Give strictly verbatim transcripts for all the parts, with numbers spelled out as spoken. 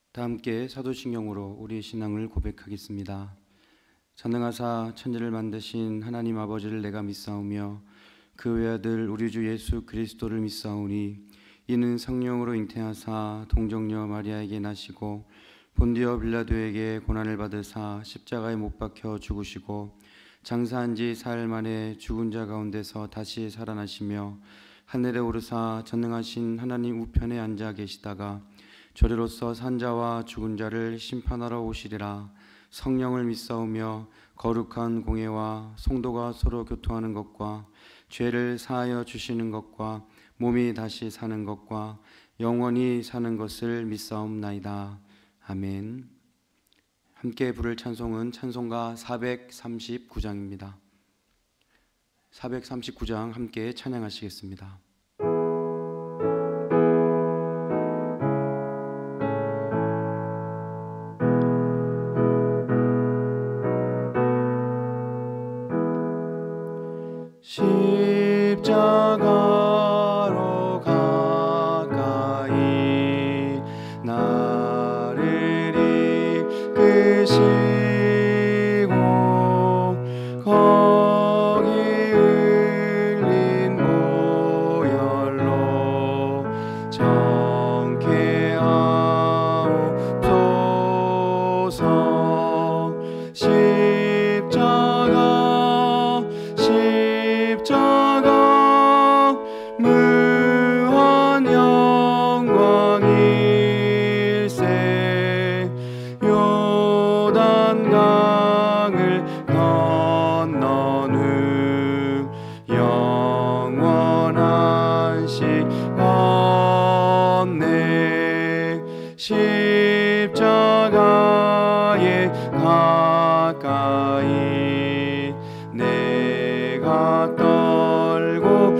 다 함께 사도신경으로 우리의 신앙을 고백하겠습니다. 전능하사 천지를 만드신 하나님 아버지를 내가 믿사오며 그 외아들 우리 주 예수 그리스도를 믿사오니 이는 성령으로 잉태하사 동정녀 마리아에게 나시고 본디오 빌라도에게 고난을 받으사 십자가에 못 박혀 죽으시고 장사한 지 사흘 만에 죽은 자 가운데서 다시 살아나시며 하늘에 오르사 전능하신 하나님 우편에 앉아 계시다가 저리로서 산자와 죽은 자를 심판하러 오시리라. 성령을 믿사오며 거룩한 공예와 성도가 서로 교통하는 것과 죄를 사하여 주시는 것과 몸이 다시 사는 것과 영원히 사는 것을 믿사옵나이다. 아멘. 함께 부를 찬송은 찬송가 사백삼십구 장입니다. 사백삼십구 장 함께 찬양하시겠습니다. 십자가로 가까이 나를 이끄시고 거기 흘린 보혈로 정케 하옵소서. 십자가 십자가 무한 영광일세. 요단강을 건넌 후 영원한 시간에 십자가에 가까이 내가 떨고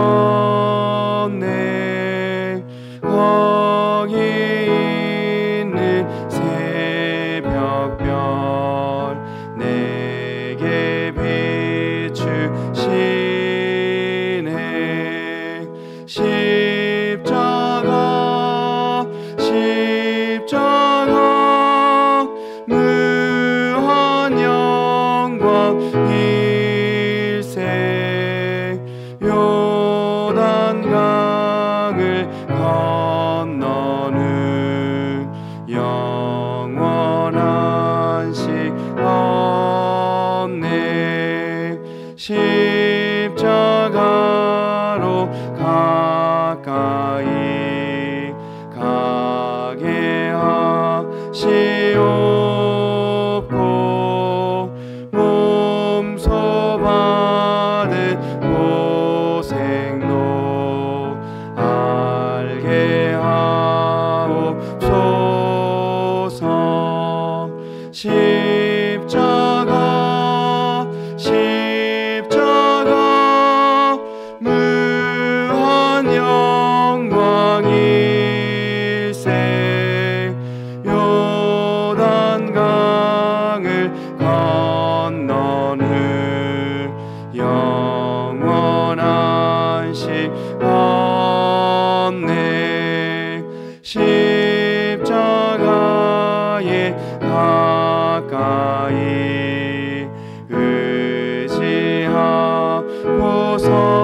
섰네. 거기 있는 새벽별 내게 비추시네. 십자가 십자가 무한 영광일세. 요단강을 건넌 후 영원한 시간에 십자가로 가까이 가게 하시옵고 몸소 받은 고생도 알게 하옵소서. 십자가 십자가 무한 영광일세. 요단강을 건넌 후 영원한 시간에 십자가에 가까이 의지하고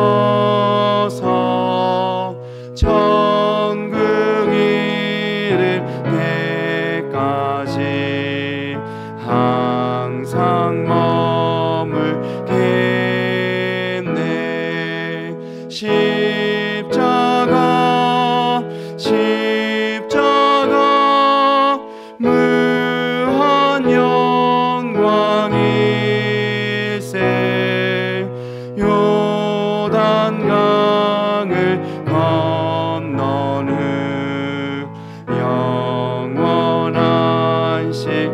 서서 천국 이를 때까지 항상 머물겠네. 십자가 십자가 무한 영광일세. 요단강을 건넌 후 영원한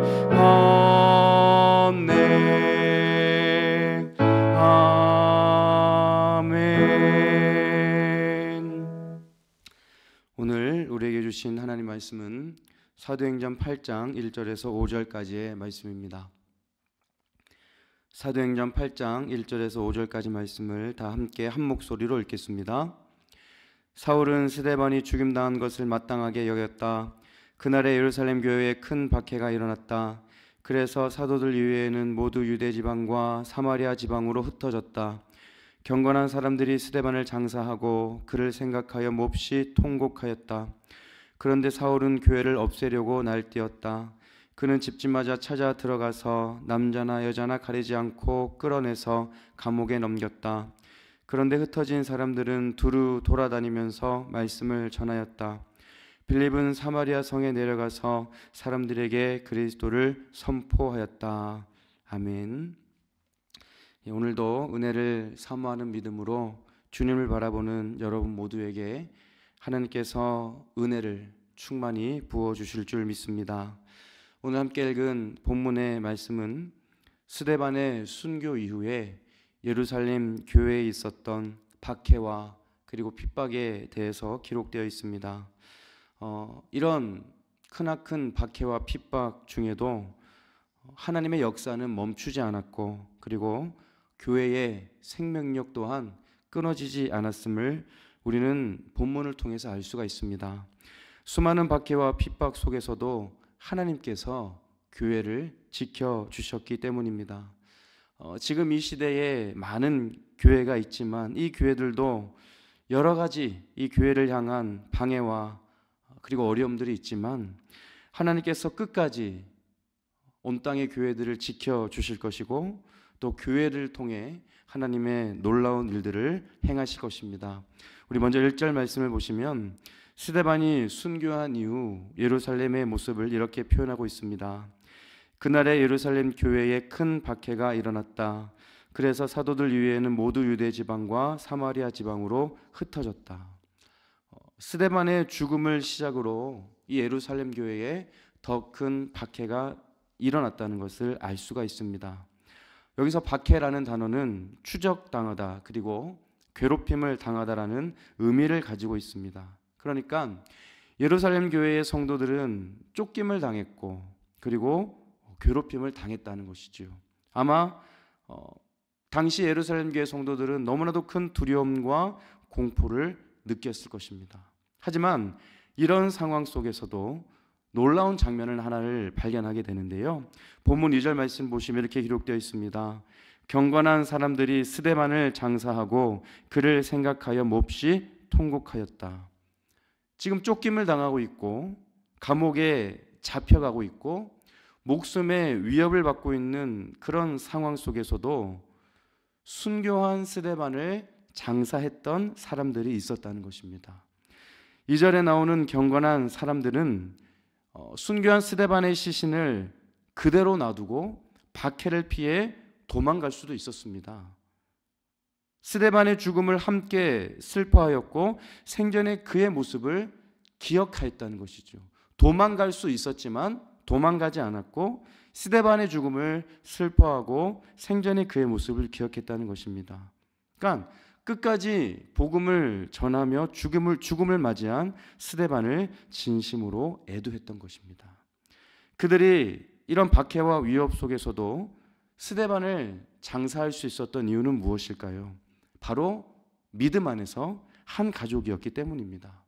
시간에 아멘. 오늘 우리에게 주신 하나님 말씀은 사도행전 팔 장 일 절에서 오 절까지의 말씀입니다. 사도행전 팔 장 일 절에서 오 절까지 말씀을 다 함께 한 목소리로 읽겠습니다. 사울은 스데반이 죽임당한 것을 마땅하게 여겼다. 그날에 예루살렘 교회에 큰 박해가 일어났다. 그래서 사도들 이외에는 모두 유대 지방과 사마리아 지방으로 흩어졌다. 경건한 사람들이 스데반을 장사하고 그를 생각하여 몹시 통곡하였다. 그런데 사울은 교회를 없애려고 날뛰었다. 그는 집집마다 찾아 들어가서 남자나 여자나 가리지 않고 끌어내서 감옥에 넘겼다. 그런데 흩어진 사람들은 두루 돌아다니면서 말씀을 전하였다. 빌립은 사마리아 성에 내려가서 사람들에게 그리스도를 선포하였다. 아멘. 오늘도 은혜를 사모하는 믿음으로 주님을 바라보는 여러분 모두에게 하나님께서 은혜를 충만히 부어주실 줄 믿습니다. 오늘 함께 읽은 본문의 말씀은 스데반의 순교 이후에 예루살렘 교회에 있었던 박해와 그리고 핍박에 대해서 기록되어 있습니다. 어, 이런 크나큰 박해와 핍박 중에도 하나님의 역사는 멈추지 않았고 그리고 교회의 생명력 또한 끊어지지 않았음을 우리는 본문을 통해서 알 수가 있습니다. 수많은 박해와 핍박 속에서도 하나님께서 교회를 지켜주셨기 때문입니다. 어, 지금 이 시대에 많은 교회가 있지만 이 교회들도 여러 가지 이 교회를 향한 방해와 그리고 어려움들이 있지만 하나님께서 끝까지 온 땅의 교회들을 지켜주실 것이고 또 교회를 통해 하나님의 놀라운 일들을 행하실 것입니다. 우리 먼저 일 절 말씀을 보시면 스데반이 순교한 이후 예루살렘의 모습을 이렇게 표현하고 있습니다. 그날에 예루살렘 교회에 큰 박해가 일어났다. 그래서 사도들 이외에는 모두 유대 지방과 사마리아 지방으로 흩어졌다. 스데반의 죽음을 시작으로 이 예루살렘 교회에 더 큰 박해가 일어났다는 것을 알 수가 있습니다. 여기서 박해라는 단어는 추적당하다 그리고 괴롭힘을 당하다라는 의미를 가지고 있습니다. 그러니까 예루살렘 교회의 성도들은 쫓김을 당했고 그리고 괴롭힘을 당했다는 것이죠. 아마 어, 당시 예루살렘 교회 성도들은 너무나도 큰 두려움과 공포를 느꼈을 것입니다. 하지만 이런 상황 속에서도 놀라운 장면을 하나를 발견하게 되는데요. 본문 이 절 말씀 보시면 이렇게 기록되어 있습니다. 경건한 사람들이 스데반을 장사하고 그를 생각하여 몹시 통곡하였다. 지금 쫓김을 당하고 있고 감옥에 잡혀가고 있고 목숨의 위협을 받고 있는 그런 상황 속에서도 순교한 스데반을 장사했던 사람들이 있었다는 것입니다. 이 절에 나오는 경건한 사람들은 어, 순교한 스데반의 시신을 그대로 놔두고 박해를 피해 도망갈 수도 있었습니다. 스데반의 죽음을 함께 슬퍼하였고 생전에 그의 모습을 기억하였다는 것이죠. 도망갈 수 있었지만 도망가지 않았고 스데반의 죽음을 슬퍼하고 생전에 그의 모습을 기억했다는 것입니다. 그러니까 끝까지 복음을 전하며 죽음을, 죽음을 맞이한 스데반을 진심으로 애도했던 것입니다. 그들이 이런 박해와 위협 속에서도 스데반을 장사할 수 있었던 이유는 무엇일까요? 바로 믿음 안에서 한 가족이었기 때문입니다.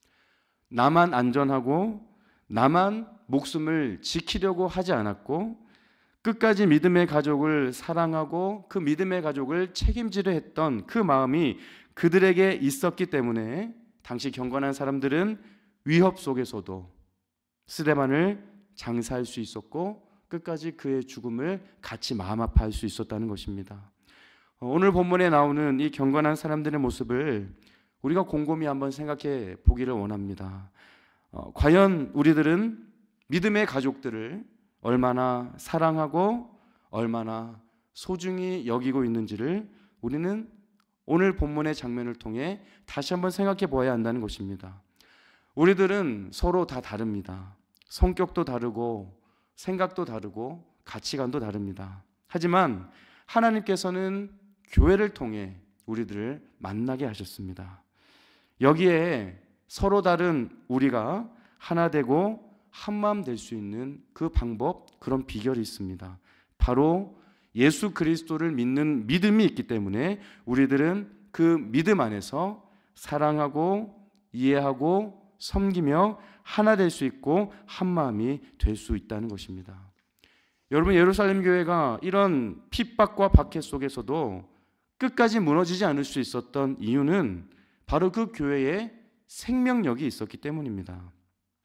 나만 안전하고 나만 목숨을 지키려고 하지 않았고 끝까지 믿음의 가족을 사랑하고 그 믿음의 가족을 책임지려 했던 그 마음이 그들에게 있었기 때문에 당시 경건한 사람들은 위협 속에서도 스데반을 장사할 수 있었고 끝까지 그의 죽음을 같이 마음 아파할 수 있었다는 것입니다. 오늘 본문에 나오는 이 경건한 사람들의 모습을 우리가 곰곰이 한번 생각해 보기를 원합니다. 어, 과연 우리들은 믿음의 가족들을 얼마나 사랑하고 얼마나 소중히 여기고 있는지를 우리는 오늘 본문의 장면을 통해 다시 한번 생각해 보아야 한다는 것입니다. 우리들은 서로 다 다릅니다. 성격도 다르고 생각도 다르고 가치관도 다릅니다. 하지만 하나님께서는 교회를 통해 우리들을 만나게 하셨습니다. 여기에 서로 다른 우리가 하나 되고 한마음 될 수 있는 그 방법, 그런 비결이 있습니다. 바로 예수 그리스도를 믿는 믿음이 있기 때문에 우리들은 그 믿음 안에서 사랑하고 이해하고 섬기며 하나 될 수 있고 한 마음이 될 수 있다는 것입니다. 여러분, 예루살렘 교회가 이런 핍박과 박해 속에서도 끝까지 무너지지 않을 수 있었던 이유는 바로 그 교회에 생명력이 있었기 때문입니다.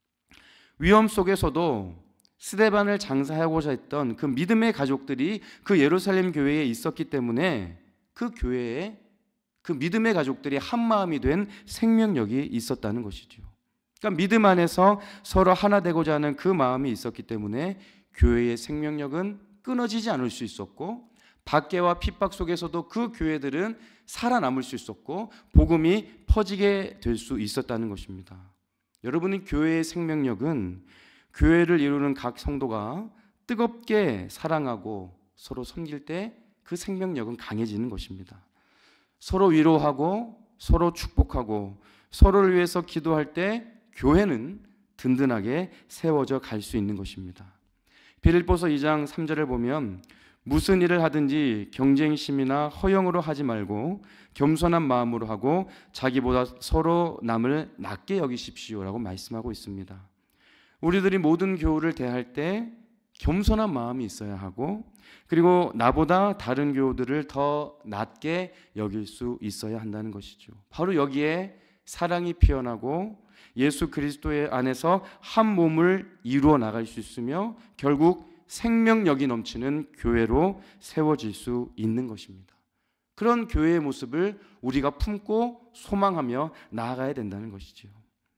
위험 속에서도 스데반을 장사하고자 했던 그 믿음의 가족들이 그 예루살렘 교회에 있었기 때문에 그 교회에 그 믿음의 가족들이 한 마음이 된 생명력이 있었다는 것이죠. 그러니까 믿음 안에서 서로 하나 되고자 하는 그 마음이 있었기 때문에 교회의 생명력은 끊어지지 않을 수 있었고, 박해와 핍박 속에서도 그 교회들은 살아남을 수 있었고 복음이 퍼지게 될 수 있었다는 것입니다. 여러분의 교회의 생명력은 교회를 이루는 각 성도가 뜨겁게 사랑하고 서로 섬길 때 그 생명력은 강해지는 것입니다. 서로 위로하고 서로 축복하고 서로를 위해서 기도할 때 교회는 든든하게 세워져 갈 수 있는 것입니다. 빌립보서 이 장 삼 절을 보면 무슨 일을 하든지 경쟁심이나 허영으로 하지 말고 겸손한 마음으로 하고 자기보다 서로 남을 낮게 여기십시오라고 말씀하고 있습니다. 우리들이 모든 교우를 대할 때 겸손한 마음이 있어야 하고, 그리고 나보다 다른 교우들을 더 낮게 여길 수 있어야 한다는 것이죠. 바로 여기에 사랑이 피어나고 예수 그리스도의 안에서 한 몸을 이루어 나갈 수 있으며 결국 생명력이 넘치는 교회로 세워질 수 있는 것입니다. 그런 교회의 모습을 우리가 품고 소망하며 나아가야 된다는 것이죠.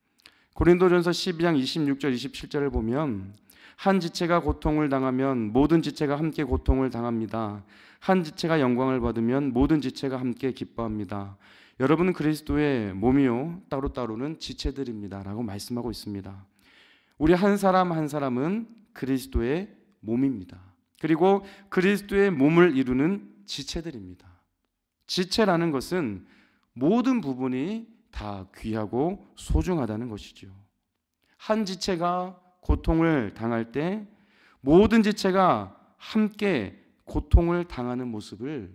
고린도전서 십이 장 이십육 절 이십칠 절을 보면 한 지체가 고통을 당하면 모든 지체가 함께 고통을 당합니다. 한 지체가 영광을 받으면 모든 지체가 함께 기뻐합니다. 여러분은 그리스도의 몸이요 따로따로는 지체들입니다 라고 말씀하고 있습니다. 우리 한 사람 한 사람은 그리스도의 몸입니다. 그리고 그리스도의 몸을 이루는 지체들입니다. 지체라는 것은 모든 부분이 다 귀하고 소중하다는 것이죠. 한 지체가 고통을 당할 때 모든 지체가 함께 고통을 당하는 모습을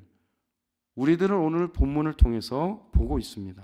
우리들은 오늘 본문을 통해서 보고 있습니다.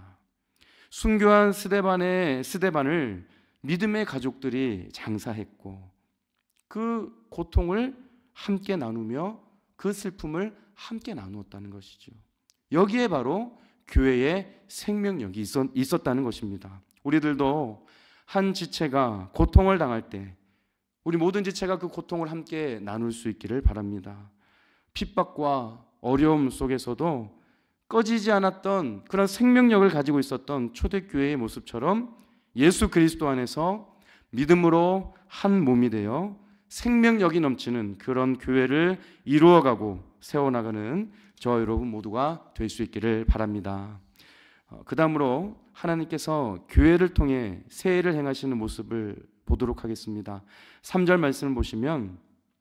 순교한 스데반의 스데반을 믿음의 가족들이 장사했고 그 고통을 함께 나누며 그 슬픔을 함께 나누었다는 것이죠. 여기에 바로 교회의 생명력이 있었, 있었다는 것입니다. 우리들도 한 지체가 고통을 당할 때 우리 모든 지체가 그 고통을 함께 나눌 수 있기를 바랍니다. 핍박과 어려움 속에서도 꺼지지 않았던 그런 생명력을 가지고 있었던 초대교회의 모습처럼 예수 그리스도 안에서 믿음으로 한 몸이 되어 생명력이 넘치는 그런 교회를 이루어가고 세워나가는 저와 여러분 모두가 될 수 있기를 바랍니다. 그 다음으로 하나님께서 교회를 통해 세일을 행하시는 모습을 보도록 하겠습니다. 삼 절 말씀을 보시면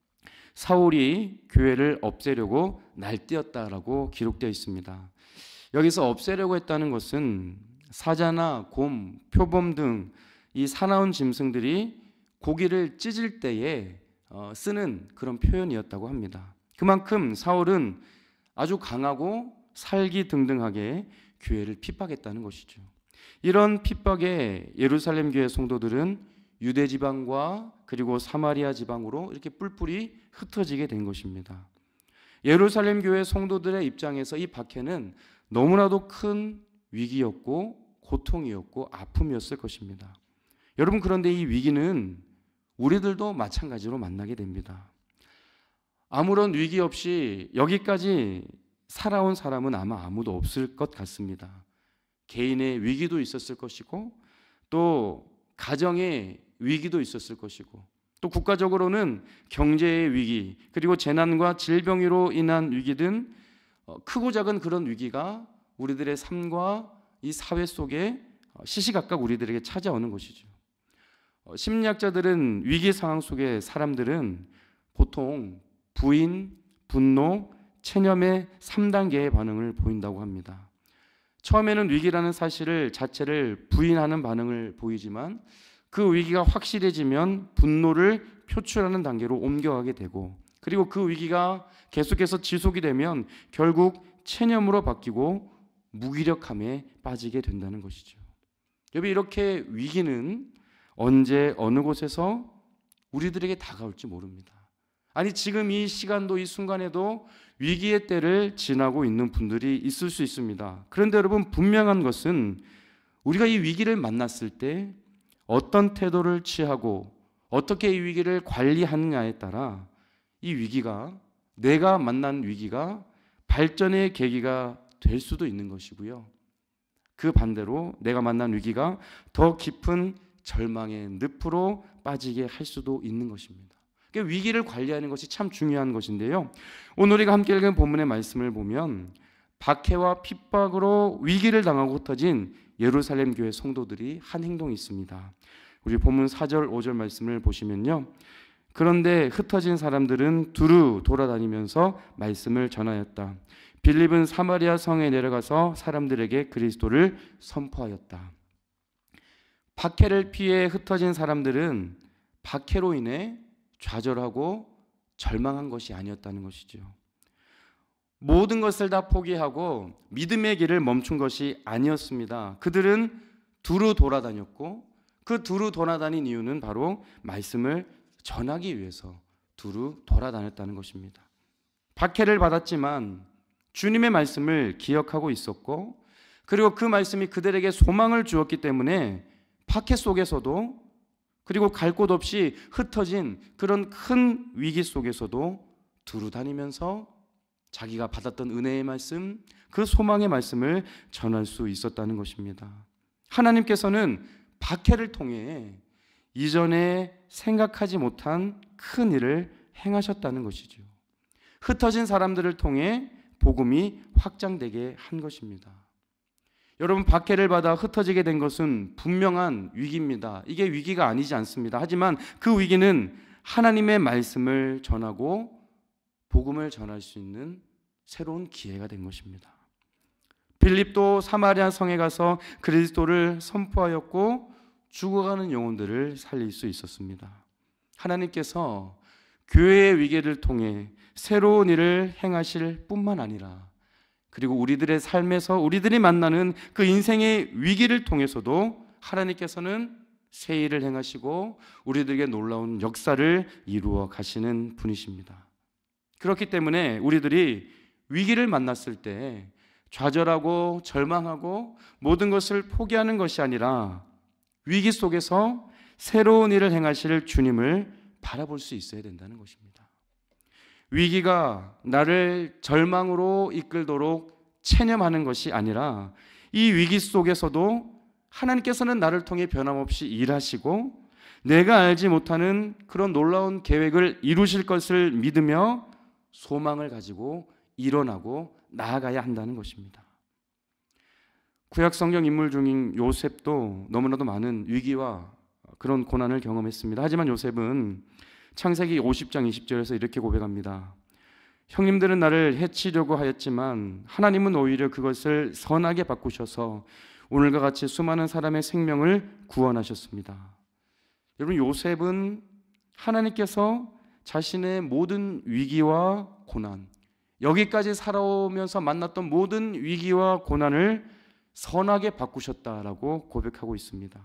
사울이 교회를 없애려고 날뛰었다라고 기록되어 있습니다. 여기서 없애려고 했다는 것은 사자나 곰, 표범 등 이 사나운 짐승들이 고기를 찢을 때에 쓰는 그런 표현이었다고 합니다. 그만큼 사울은 아주 강하고 살기등등하게 교회를 핍박했다는 것이죠. 이런 핍박에 예루살렘 교회 성도들은 유대 지방과 그리고 사마리아 지방으로 이렇게 뿔뿔이 흩어지게 된 것입니다. 예루살렘 교회 성도들의 입장에서 이 박해는 너무나도 큰 위기였고 고통이었고 아픔이었을 것입니다. 여러분, 그런데 이 위기는 우리들도 마찬가지로 만나게 됩니다. 아무런 위기 없이 여기까지 살아온 사람은 아마 아무도 없을 것 같습니다. 개인의 위기도 있었을 것이고 또 가정의 위기도 있었을 것이고 또 국가적으로는 경제의 위기 그리고 재난과 질병으로 인한 위기든 크고 작은 그런 위기가 우리들의 삶과 이 사회 속에 시시각각 우리들에게 찾아오는 것이죠. 심리학자들은 위기 상황 속에 사람들은 보통 부인, 분노, 체념의 삼 단계의 반응을 보인다고 합니다. 처음에는 위기라는 사실을 자체를 부인하는 반응을 보이지만 그 위기가 확실해지면 분노를 표출하는 단계로 옮겨가게 되고, 그리고 그 위기가 계속해서 지속이 되면 결국 체념으로 바뀌고 무기력함에 빠지게 된다는 것이죠. 여러분, 이렇게 위기는 언제 어느 곳에서 우리들에게 다가올지 모릅니다. 아니, 지금 이 시간도 이 순간에도 위기의 때를 지나고 있는 분들이 있을 수 있습니다. 그런데 여러분, 분명한 것은 우리가 이 위기를 만났을 때 어떤 태도를 취하고 어떻게 이 위기를 관리하느냐에 따라 이 위기가, 내가 만난 위기가 발전의 계기가 될 수도 있는 것이고요. 그 반대로 내가 만난 위기가 더 깊은 절망의 늪으로 빠지게 할 수도 있는 것입니다. 그러니까 위기를 관리하는 것이 참 중요한 것인데요. 오늘 우리가 함께 읽은 본문의 말씀을 보면 박해와 핍박으로 위기를 당하고 흩어진 예루살렘 교회 성도들이 한 행동이 있습니다. 우리 본문 사 절 오 절 말씀을 보시면요, 그런데 흩어진 사람들은 두루 돌아다니면서 말씀을 전하였다. 빌립은 사마리아 성에 내려가서 사람들에게 그리스도를 선포하였다. 박해를 피해 흩어진 사람들은 박해로 인해 좌절하고 절망한 것이 아니었다는 것이죠. 모든 것을 다 포기하고 믿음의 길을 멈춘 것이 아니었습니다. 그들은 두루 돌아다녔고, 그 두루 돌아다닌 이유는 바로 말씀을 전하기 위해서 두루 돌아다녔다는 것입니다. 박해를 받았지만 주님의 말씀을 기억하고 있었고, 그리고 그 말씀이 그들에게 소망을 주었기 때문에 박해 속에서도, 그리고 갈 곳 없이 흩어진 그런 큰 위기 속에서도 두루 다니면서 자기가 받았던 은혜의 말씀, 그 소망의 말씀을 전할 수 있었다는 것입니다. 하나님께서는 박해를 통해 이전에 생각하지 못한 큰 일을 행하셨다는 것이죠. 흩어진 사람들을 통해 복음이 확장되게 한 것입니다. 여러분, 박해를 받아 흩어지게 된 것은 분명한 위기입니다. 이게 위기가 아니지 않습니다. 하지만 그 위기는 하나님의 말씀을 전하고 복음을 전할 수 있는 새로운 기회가 된 것입니다. 빌립도 사마리아 성에 가서 그리스도를 선포하였고 죽어가는 영혼들을 살릴 수 있었습니다. 하나님께서 교회의 위기를 통해 새로운 일을 행하실 뿐만 아니라, 그리고 우리들의 삶에서 우리들이 만나는 그 인생의 위기를 통해서도 하나님께서는 새 일을 행하시고 우리들에게 놀라운 역사를 이루어 가시는 분이십니다. 그렇기 때문에 우리들이 위기를 만났을 때 좌절하고 절망하고 모든 것을 포기하는 것이 아니라 위기 속에서 새로운 일을 행하실 주님을 바라볼 수 있어야 된다는 것입니다. 위기가 나를 절망으로 이끌도록 체념하는 것이 아니라 이 위기 속에서도 하나님께서는 나를 통해 변함없이 일하시고 내가 알지 못하는 그런 놀라운 계획을 이루실 것을 믿으며 소망을 가지고 일어나고 나아가야 한다는 것입니다. 구약 성경 인물 중인 요셉도 너무나도 많은 위기와 그런 고난을 경험했습니다. 하지만 요셉은 창세기 오십 장 이십 절에서 이렇게 고백합니다. 형님들은 나를 해치려고 하였지만 하나님은 오히려 그것을 선하게 바꾸셔서 오늘과 같이 수많은 사람의 생명을 구원하셨습니다. 여러분, 요셉은 하나님께서 자신의 모든 위기와 고난, 여기까지 살아오면서 만났던 모든 위기와 고난을 선하게 바꾸셨다라고 고백하고 있습니다.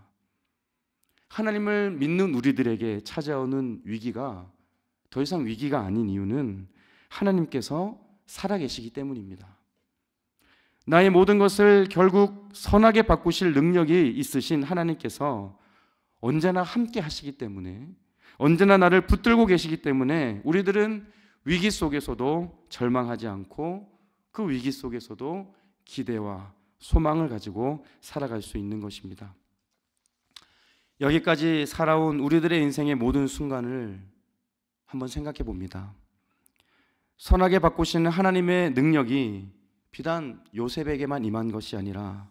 하나님을 믿는 우리들에게 찾아오는 위기가 더 이상 위기가 아닌 이유는 하나님께서 살아계시기 때문입니다. 나의 모든 것을 결국 선하게 바꾸실 능력이 있으신 하나님께서 언제나 함께 하시기 때문에, 언제나 나를 붙들고 계시기 때문에 우리들은 위기 속에서도 절망하지 않고 그 위기 속에서도 기대와 소망을 가지고 살아갈 수 있는 것입니다. 여기까지 살아온 우리들의 인생의 모든 순간을 한번 생각해 봅니다. 선하게 바꾸시는 하나님의 능력이 비단 요셉에게만 임한 것이 아니라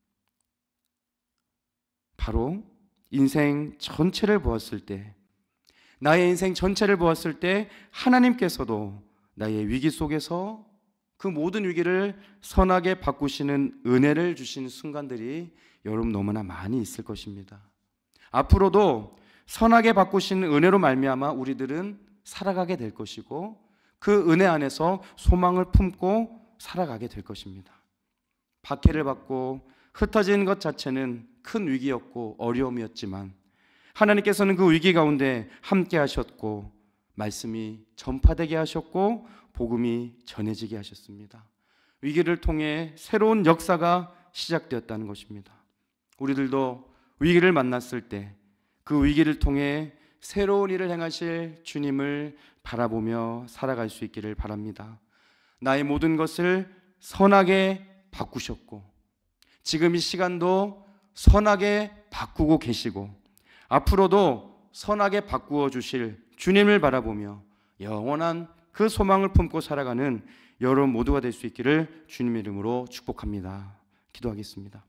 바로 인생 전체를 보았을 때, 나의 인생 전체를 보았을 때 하나님께서도 나의 위기 속에서 그 모든 위기를 선하게 바꾸시는 은혜를 주시는 순간들이 여러분 너무나 많이 있을 것입니다. 앞으로도 선하게 바꾸시는 은혜로 말미암아 우리들은 살아가게 될 것이고 그 은혜 안에서 소망을 품고 살아가게 될 것입니다. 박해를 받고 흩어진 것 자체는 큰 위기였고 어려움이었지만 하나님께서는 그 위기 가운데 함께 하셨고 말씀이 전파되게 하셨고 복음이 전해지게 하셨습니다. 위기를 통해 새로운 역사가 시작되었다는 것입니다. 우리들도 위기를 만났을 때 그 위기를 통해 새로운 일을 행하실 주님을 바라보며 살아갈 수 있기를 바랍니다. 나의 모든 것을 선하게 바꾸셨고 지금 이 시간도 선하게 바꾸고 계시고 앞으로도 선하게 바꾸어 주실 주님을 바라보며 영원한 그 소망을 품고 살아가는 여러분 모두가 될 수 있기를 주님의 이름으로 축복합니다. 기도하겠습니다.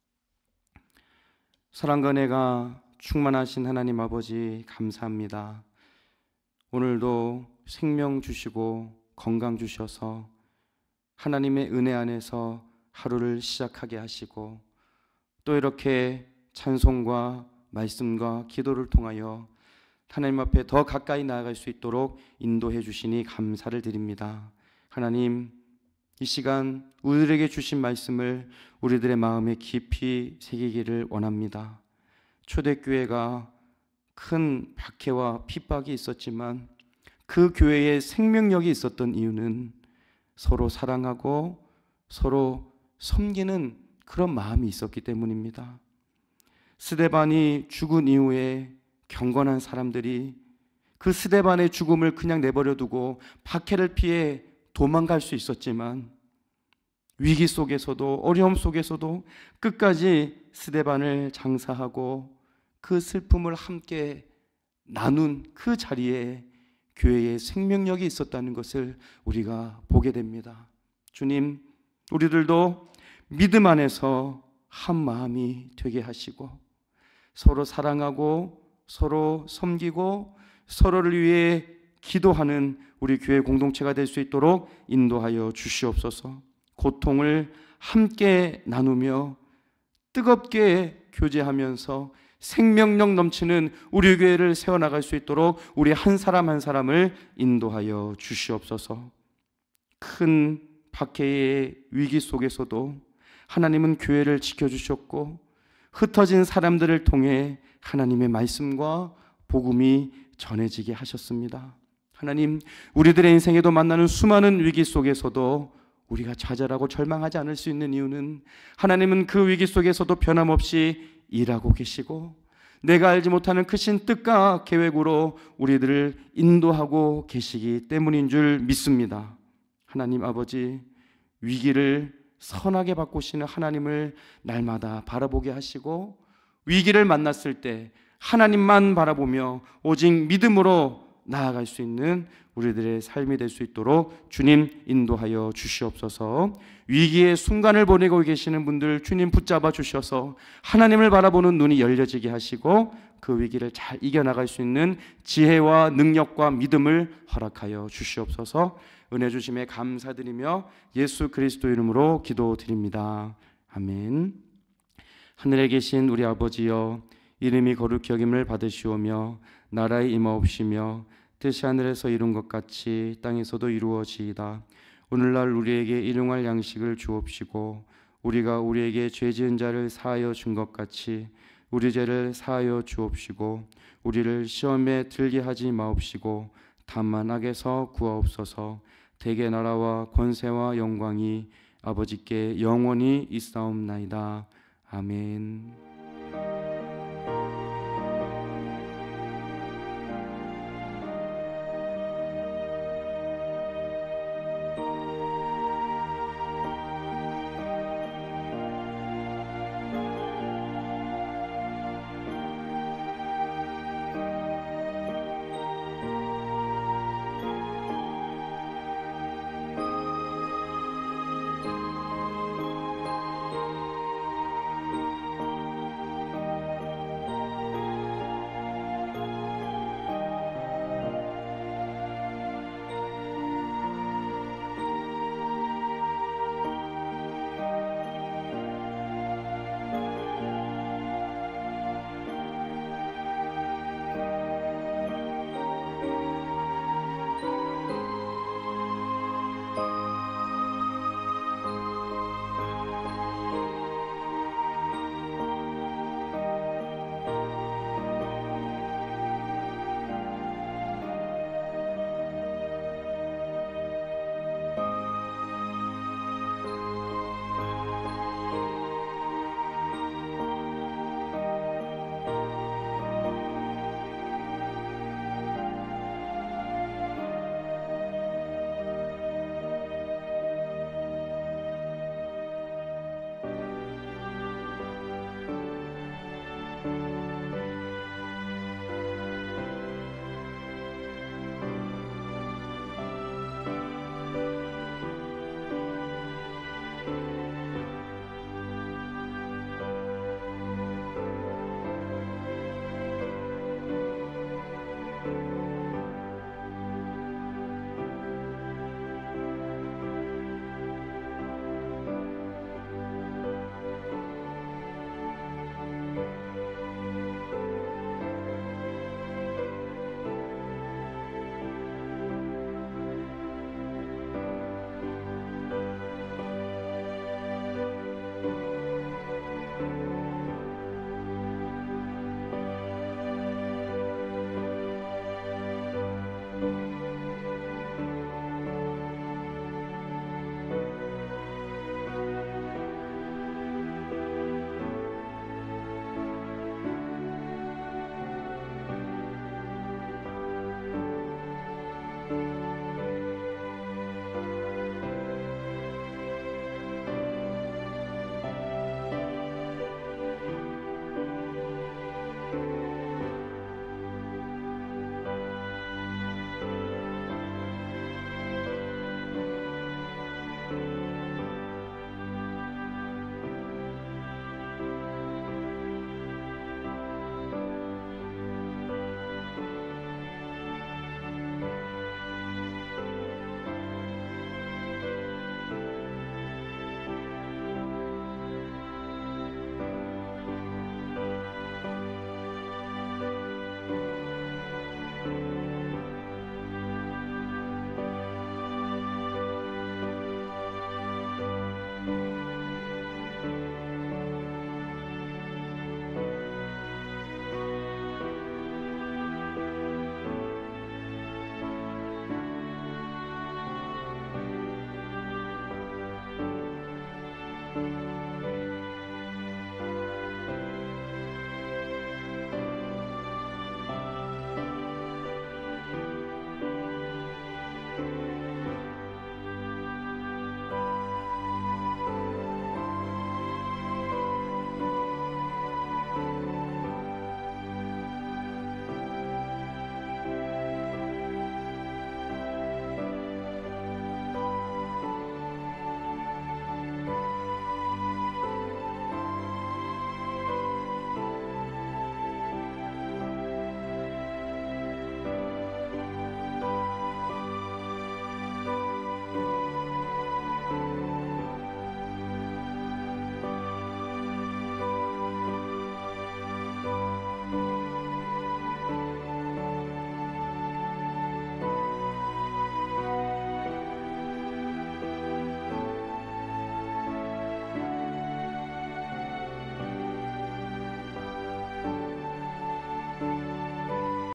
사랑과 은혜가 충만하신 하나님 아버지 감사합니다. 오늘도 생명 주시고 건강 주셔서 하나님의 은혜 안에서 하루를 시작하게 하시고 또 이렇게 찬송과 말씀과 기도를 통하여 하나님 앞에 더 가까이 나아갈 수 있도록 인도해 주시니 감사를 드립니다. 하나님, 이 시간 우리들에게 주신 말씀을 우리들의 마음에 깊이 새기기를 원합니다. 초대교회가 큰 박해와 핍박이 있었지만 그 교회에 생명력이 있었던 이유는 서로 사랑하고 서로 섬기는 그런 마음이 있었기 때문입니다. 스데반이 죽은 이후에 경건한 사람들이 그 스데반의 죽음을 그냥 내버려 두고 박해를 피해 도망갈 수 있었지만 위기 속에서도 어려움 속에서도 끝까지 스데반을 장사하고 그 슬픔을 함께 나눈 그 자리에 교회의 생명력이 있었다는 것을 우리가 보게 됩니다. 주님, 우리들도 믿음 안에서 한 마음이 되게 하시고 서로 사랑하고 서로 섬기고 서로를 위해 기도하는 우리 교회 공동체가 될 수 있도록 인도하여 주시옵소서. 고통을 함께 나누며 뜨겁게 교제하면서 생명력 넘치는 우리 교회를 세워나갈 수 있도록 우리 한 사람 한 사람을 인도하여 주시옵소서. 큰 박해의 위기 속에서도 하나님은 교회를 지켜주셨고 흩어진 사람들을 통해 하나님의 말씀과 복음이 전해지게 하셨습니다. 하나님, 우리들의 인생에도 만나는 수많은 위기 속에서도 우리가 좌절하고 절망하지 않을 수 있는 이유는 하나님은 그 위기 속에서도 변함없이 일하고 계시고 내가 알지 못하는 크신 뜻과 계획으로 우리들을 인도하고 계시기 때문인 줄 믿습니다. 하나님 아버지, 위기를 선하게 바꾸시는 하나님을 날마다 바라보게 하시고 위기를 만났을 때 하나님만 바라보며 오직 믿음으로 나아갈 수 있는 우리들의 삶이 될 수 있도록 주님 인도하여 주시옵소서. 위기의 순간을 보내고 계시는 분들 주님 붙잡아 주셔서 하나님을 바라보는 눈이 열려지게 하시고 그 위기를 잘 이겨나갈 수 있는 지혜와 능력과 믿음을 허락하여 주시옵소서. 은혜 주심에 감사드리며 예수 그리스도 이름으로 기도드립니다. 아멘. 하늘에 계신 우리 아버지여, 이름이 거룩히 여김을 받으시오며 나라의 임하옵시며 뜻이 하늘에서 이룬 것 같이 땅에서도 이루어지이다. 오늘날 우리에게 일용할 양식을 주옵시고 우리가 우리에게 죄 지은 자를 사하여 준 것 같이 우리 죄를 사하여 주옵시고 우리를 시험에 들게 하지 마옵시고 다만 악에서 구하옵소서. 대개 나라와 권세와 영광이 아버지께 영원히 있사옵나이다. 아멘.